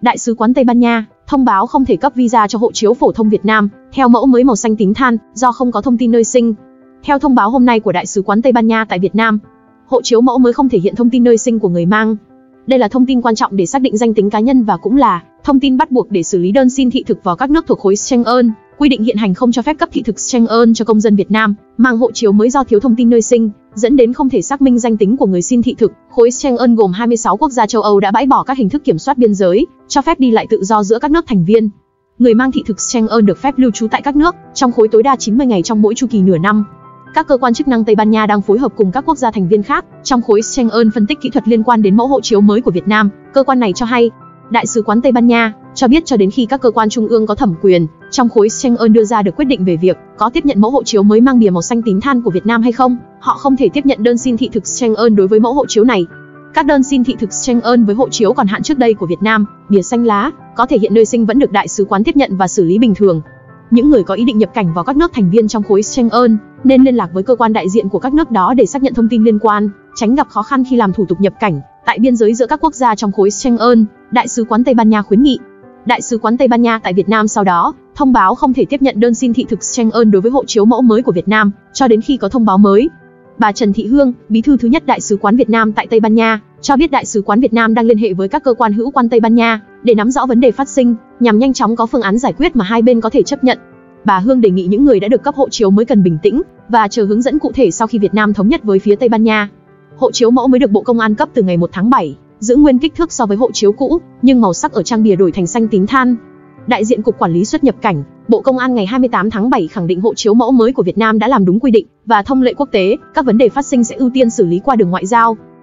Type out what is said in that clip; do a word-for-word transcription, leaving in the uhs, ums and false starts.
Đại sứ quán Tây Ban Nha thông báo không thể cấp visa cho hộ chiếu phổ thông Việt Nam theo mẫu mới màu xanh tím than do không có thông tin nơi sinh. Theo thông báo hôm nay của Đại sứ quán Tây Ban Nha tại Việt Nam, hộ chiếu mẫu mới không thể hiện thông tin nơi sinh của người mang. Đây là thông tin quan trọng để xác định danh tính cá nhân và cũng là thông tin bắt buộc để xử lý đơn xin thị thực vào các nước thuộc khối Schengen. Quy định hiện hành không cho phép cấp thị thực Schengen cho công dân Việt Nam mang hộ chiếu mới do thiếu thông tin nơi sinh, dẫn đến không thể xác minh danh tính của người xin thị thực. Khối Schengen gồm hai mươi sáu quốc gia châu Âu đã bãi bỏ các hình thức kiểm soát biên giới, cho phép đi lại tự do giữa các nước thành viên. Người mang thị thực Schengen được phép lưu trú tại các nước trong khối tối đa chín mươi ngày trong mỗi chu kỳ nửa năm. Các cơ quan chức năng Tây Ban Nha đang phối hợp cùng các quốc gia thành viên khác trong khối Schengen phân tích kỹ thuật liên quan đến mẫu hộ chiếu mới của Việt Nam. Cơ quan này cho hay, Đại sứ quán Tây Ban Nha cho biết cho đến khi các cơ quan trung ương có thẩm quyền trong khối Schengen đưa ra được quyết định về việc có tiếp nhận mẫu hộ chiếu mới mang bìa màu xanh tím than của Việt Nam hay không, họ không thể tiếp nhận đơn xin thị thực Schengen đối với mẫu hộ chiếu này. Các đơn xin thị thực Schengen với hộ chiếu còn hạn trước đây của Việt Nam, bìa xanh lá, có thể hiện nơi sinh vẫn được đại sứ quán tiếp nhận và xử lý bình thường. Những người có ý định nhập cảnh vào các nước thành viên trong khối Schengen nên liên lạc với cơ quan đại diện của các nước đó để xác nhận thông tin liên quan, tránh gặp khó khăn khi làm thủ tục nhập cảnh tại biên giới giữa các quốc gia trong khối Schengen, Đại sứ quán Tây Ban Nha khuyến nghị. Đại sứ quán Tây Ban Nha tại Việt Nam sau đó thông báo không thể tiếp nhận đơn xin thị thực Schengen đối với hộ chiếu mẫu mới của Việt Nam cho đến khi có thông báo mới. Bà Trần Thị Hương, bí thư thứ nhất Đại sứ quán Việt Nam tại Tây Ban Nha, cho biết Đại sứ quán Việt Nam đang liên hệ với các cơ quan hữu quan Tây Ban Nha để nắm rõ vấn đề phát sinh, nhằm nhanh chóng có phương án giải quyết mà hai bên có thể chấp nhận. Bà Hương đề nghị những người đã được cấp hộ chiếu mới cần bình tĩnh và chờ hướng dẫn cụ thể sau khi Việt Nam thống nhất với phía Tây Ban Nha. Hộ chiếu mẫu mới được Bộ Công an cấp từ ngày một tháng bảy, giữ nguyên kích thước so với hộ chiếu cũ, nhưng màu sắc ở trang bìa đổi thành xanh tím than. Đại diện Cục Quản lý xuất nhập cảnh, Bộ Công an ngày hai mươi tám tháng bảy khẳng định hộ chiếu mẫu mới của Việt Nam đã làm đúng quy định và thông lệ quốc tế, các vấn đề phát sinh sẽ ưu tiên xử lý qua đường ngoại giao.